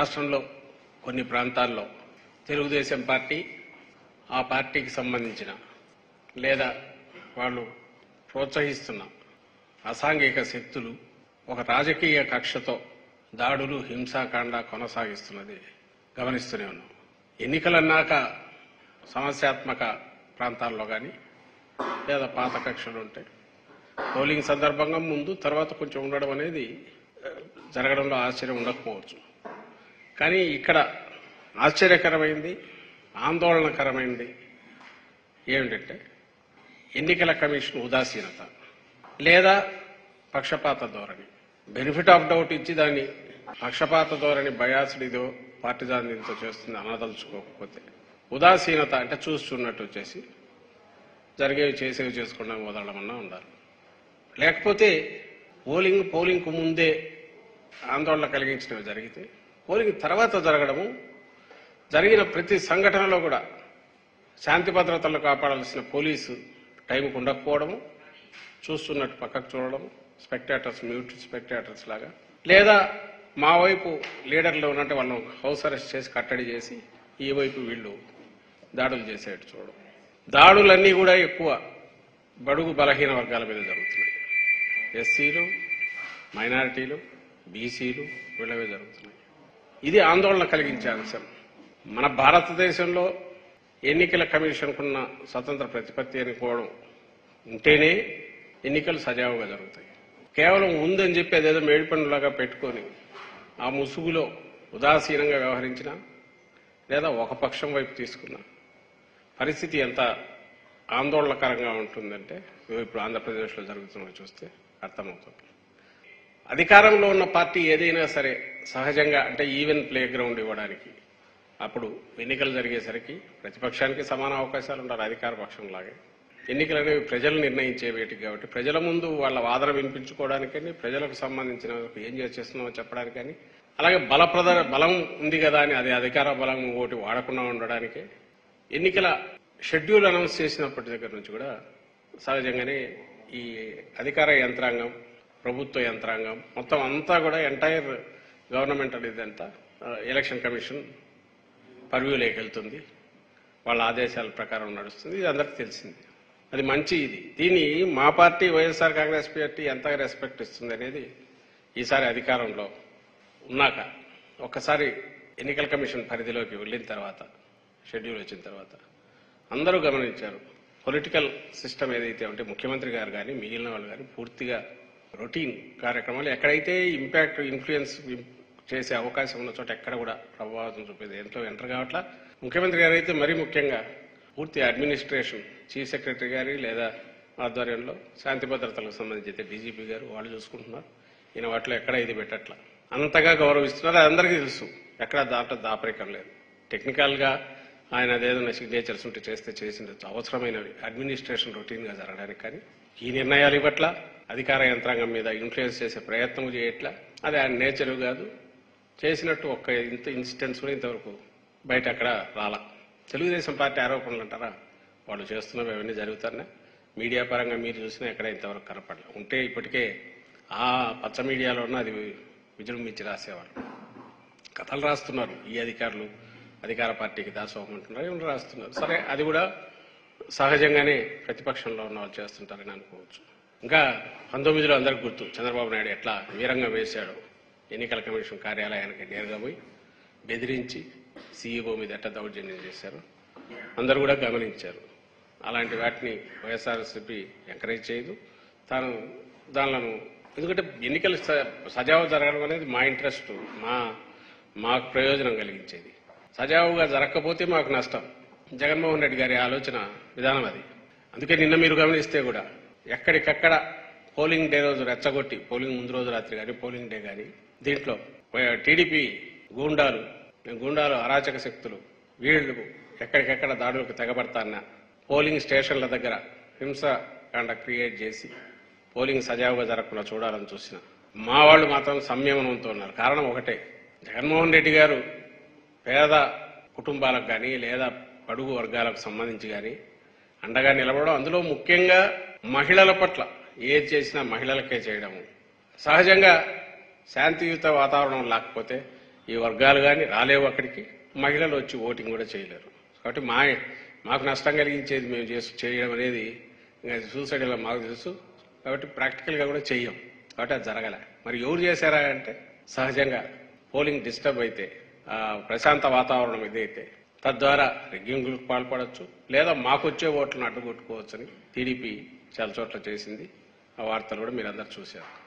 రాష్ట్రంలో కొన్ని ప్రాంతాల్లో తెలుగుదేశం పార్టీ ఆ పార్టీకి సంబంధించిన లేదా వాళ్ళు ప్రోత్సహిస్తున్న అసాంఘిక శక్తులు ఒక రాజకీయ కక్షతో దాడులు హింసాకాండ కొనసాగిస్తున్నది గమనిస్తూనే ఉన్నాం. ఎన్నికలన్నాక సమస్యాత్మక ప్రాంతాల్లో కానీ లేదా పాత కక్షలు ఉంటాయి. పోలింగ్ సందర్భంగా ముందు తర్వాత కొంచెం ఉండడం అనేది జరగడంలో ఆశ్చర్యం ఉండకపోవచ్చు. కానీ ఇక్కడ ఆశ్చర్యకరమైంది, ఆందోళనకరమైంది ఏమిటంటే ఎన్నికల కమిషన్ ఉదాసీనత లేదా పక్షపాత ధోరణి. బెనిఫిట్ ఆఫ్ డౌట్ ఇచ్చి దాన్ని పక్షపాత ధోరణి బయాస్డ్ ఇదో పార్టిజాన్ దీంతో చేస్తుంది అనదలుచుకోకపోతే ఉదాసీనత అంటే చూస్తున్నట్టు వచ్చేసి జరిగేవి చేసేవి చేసుకుండా వదలడమన్నా ఉండాలి. లేకపోతే పోలింగ్కు ముందే ఆందోళన కలిగించినవి జరిగితే పోలింగ్ తర్వాత జరగడము, జరిగిన ప్రతి సంఘటనలో కూడా శాంతి భద్రతలు కాపాడాల్సిన పోలీసు టైంకు ఉండకపోవడము, చూస్తున్నట్టు పక్కకు చూడడం, స్పెక్టేటర్స్ మ్యూట్ స్పెక్టేటర్స్ లాగా, లేదా మా వైపు లీడర్లు ఉన్నట్టు వాళ్ళను హౌస్ అరెస్ట్ చేసి కట్టడి చేసి ఈ వైపు వీళ్ళు దాడులు చేసేట్టు చూడడం. దాడులన్నీ కూడా ఎక్కువ బడుగు బలహీన వర్గాల మీద జరుగుతున్నాయి. ఎస్సీలు, మైనారిటీలు, బీసీలు వీళ్ళ మీద జరుగుతున్నాయి. ఇది ఆందోళన కలిగించే అంశం. మన భారతదేశంలో ఎన్నికల కమిషన్కున్న స్వతంత్ర ప్రతిపత్తి అనుకోవడం ఉంటేనే ఎన్నికలు సజావుగా జరుగుతాయి. కేవలం ఉందని చెప్పి అదేదో మేడిపండులాగా పెట్టుకొని ఆ ముసుగులో ఉదాసీనంగా వ్యవహరించినా లేదా ఒక పక్షం వైపు తీసుకున్నా పరిస్థితి ఎంత ఆందోళనకరంగా ఉంటుందంటే ఇప్పుడు ఆంధ్రప్రదేశ్లో జరుగుతున్నది చూస్తే అర్థమవుతుంది. అధికారంలో ఉన్న పార్టీ ఏదైనా సరే సహజంగా అంటే ఈవెన్ ప్లే గ్రౌండ్ ఇవ్వడానికి అప్పుడు ఎన్నికలు జరిగేసరికి ప్రతిపక్షానికి సమాన అవకాశాలు ఉండాలి అధికార పక్షంలాగే. ఎన్నికలు అనేవి ప్రజలు నిర్ణయించే వేటికి కాబట్టి ప్రజల ముందు వాళ్ళ వాదన వినిపించుకోవడానికని, ప్రజలకు సంబంధించిన ఏం చేస్తున్నామో చెప్పడానికని, అలాగే బలం ఉంది కదా అని అది అధికార బలం ఒకటి వాడకుండా ఉండడానికే ఎన్నికల షెడ్యూల్ అనౌన్స్ చేసినప్పటి దగ్గర నుంచి కూడా సహజంగానే ఈ అధికార యంత్రాంగం, ప్రభుత్వ యంత్రాంగం మొత్తం అంతా కూడా ఎంటైర్ గవర్నమెంట్ అనేది అంతా ఎలక్షన్ కమిషన్ పర్వ్యూలోకి వెళ్తుంది. వాళ్ళ ఆదేశాల ప్రకారం నడుస్తుంది. ఇది అందరికీ తెలిసింది. అది మంచి. దీన్ని మా పార్టీ వైఎస్ఆర్ కాంగ్రెస్ పార్టీ ఎంత రెస్పెక్ట్ ఇస్తుంది అనేది ఈసారి అధికారంలో ఉన్నాక ఒక్కసారి ఎన్నికల కమిషన్ పరిధిలోకి వెళ్ళిన తర్వాత, షెడ్యూల్ వచ్చిన తర్వాత అందరూ గమనించారు. పొలిటికల్ సిస్టమ్ ఏదైతే ఉంటే ముఖ్యమంత్రి గారు కానీ మిగిలిన వాళ్ళు కానీ పూర్తిగా రొటీన్ కార్యక్రమాలు ఎక్కడైతే ఇంపాక్ట్ ఇన్ఫ్లుయెన్స్ చేసే అవకాశం ఉన్న చోట ఎక్కడ కూడా ప్రభావితం చూపేది ఎంతో ఎంటర్ కావట్లా. ముఖ్యమంత్రి గారు అయితే మరీ ముఖ్యంగా పూర్తి అడ్మినిస్ట్రేషన్ చీఫ్ సెక్రటరీ గారి లేదా ఆధ్వర్యంలో శాంతి భద్రతలకు సంబంధించి డీజీపీ గారు వాళ్ళు చూసుకుంటున్నారు. ఈయన వాటిలో ఎక్కడ ఇది పెట్టట్లా, అంతగా గౌరవిస్తున్నారు. అది అందరికీ తెలుసు. ఎక్కడ దాపరికం లేదు. టెక్నికల్గా ఆయన అదేదైనా సిగ్నేచర్స్ ఉంటే చేసిన అవసరమైనవి అడ్మినిస్ట్రేషన్ రొటీన్ గా జరగడానికి కానీ ఈ నిర్ణయాలు ఇవ్వట్లా, అధికార యంత్రాంగం మీద ఇన్ఫ్లుయెన్స్ చేసే ప్రయత్నం చేయట్లా. అది ఆయన నేచరు కాదు. చేసినట్టు ఒక్క ఇన్సిడెంట్స్ కూడా ఇంతవరకు బయట అక్కడ రాలా. తెలుగుదేశం పార్టీ ఆరోపణలు అంటారా, వాళ్ళు చేస్తున్నవి అవన్నీ జరుగుతారనే మీడియా పరంగా మీరు చూసినా ఎక్కడ ఇంతవరకు కనపడలే. ఉంటే ఇప్పటికే ఆ పచ్చ మీడియాలో ఉన్న అది విజృంభించి రాసేవాళ్ళు. కథలు రాస్తున్నారు ఈ అధికారులు, అధికార పార్టీకి దాసోహం అంటున్నారు, ఏమైనా రాస్తున్నారు. సరే, అది కూడా సహజంగానే ప్రతిపక్షంలో ఉన్న వాళ్ళు చేస్తుంటారని అనుకోవచ్చు. ఇంకా 19లో అందరికి గుర్తు చంద్రబాబు నాయుడు ఎట్లా వీరంగా వేశాడు. ఎన్నికల కమిషన్ కార్యాలయానికి నేరుగా పోయి బెదిరించి సీఈఓ మీద ఎట్లా దౌర్జన్యం చేశారు అందరూ కూడా గమనించారు. అలాంటి వాటిని వైఎస్ఆర్సీపీ ఎంకరేజ్ చేయదు. దానిలను ఎందుకంటే ఎన్నికలు సజావు జరగడం అనేది మా ఇంట్రెస్ట్, మాకు ప్రయోజనం కలిగించేది. సజావుగా జరగకపోతే మాకు నష్టం. జగన్మోహన్ రెడ్డి గారి ఆలోచన విధానం అది. అందుకే నిన్న మీరు గమనిస్తే కూడా ఎక్కడికక్కడ పోలింగ్ డే రోజు రెచ్చగొట్టి, పోలింగ్ ముందు రోజు రాత్రి కానీ పోలింగ్ డే కానీ దీంట్లో టీడీపీ గూండాలు అరాచక శక్తులు వీళ్లు ఎక్కడికెక్కడ దాడులకు తెగబడతాన్న పోలింగ్ స్టేషన్ల దగ్గర హింసకాండ క్రియేట్ చేసి పోలింగ్ సజావుగా జరగకుండా చూడాలని చూసిన మా వాళ్ళు మాత్రం సంయమనంతో ఉన్నారు. కారణం ఒకటే, జగన్మోహన్ రెడ్డి గారు పేద కుటుంబాలకు కానీ లేదా బడుగు వర్గాలకు సంబంధించి కానీ అండగా నిలబడడం, అందులో ముఖ్యంగా మహిళల పట్ల ఏది చేసినా మహిళలకే చేయడము. సహజంగా శాంతియుత వాతావరణం లేకపోతే ఈ వర్గాలు కానీ రాలేవు అక్కడికి, మహిళలు వచ్చి ఓటింగ్ కూడా చేయలేరు. కాబట్టి మాకు నష్టం కలిగించేది మేము చేయడం అనేది ఇంకా సూసైడ్గా మాకు తెలుసు. కాబట్టి ప్రాక్టికల్గా కూడా చెయ్యం. కాబట్టి అది జరగలే. మరి ఎవరు చేశారా అంటే సహజంగా పోలింగ్ డిస్టర్బ్ అయితే, ప్రశాంత వాతావరణం ఇదైతే తద్వారా రిగ్గింగ్లకు పాల్పడవచ్చు, లేదా మాకు వచ్చే ఓట్లను అడ్డుకొట్టుకోవచ్చని టీడీపీ చాలా చోట్ల చేసింది. ఆ వార్తలు కూడా మీరందరూ చూశారు.